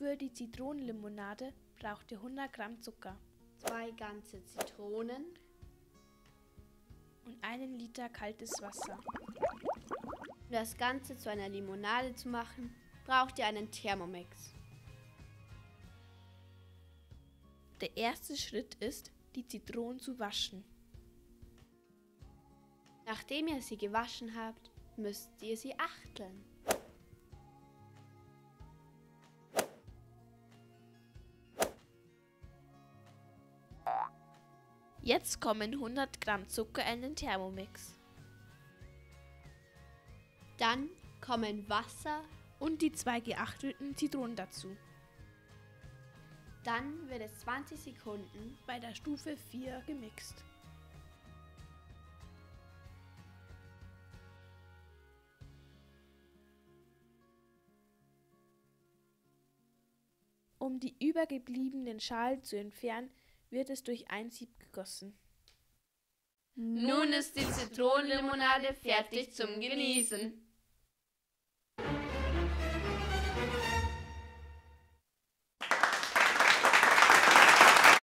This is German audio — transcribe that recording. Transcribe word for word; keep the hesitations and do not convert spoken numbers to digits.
Für die Zitronenlimonade braucht ihr hundert Gramm Zucker zwei ganze Zitronen und einen Liter kaltes Wasser. Um das Ganze zu einer Limonade zu machen, braucht ihr einen Thermomix. Der erste Schritt ist, die Zitronen zu waschen. Nachdem ihr sie gewaschen habt, müsst ihr sie achteln. Jetzt kommen hundert Gramm Zucker in den Thermomix. Dann kommen Wasser Und die zwei geachtelten Zitronen dazu. Dann wird es zwanzig Sekunden Bei der Stufe vier gemixt. Um die übergebliebenen Schalen zu entfernen, wird es durch ein Sieb gegossen. Nun ist die Zitronenlimonade fertig zum Genießen.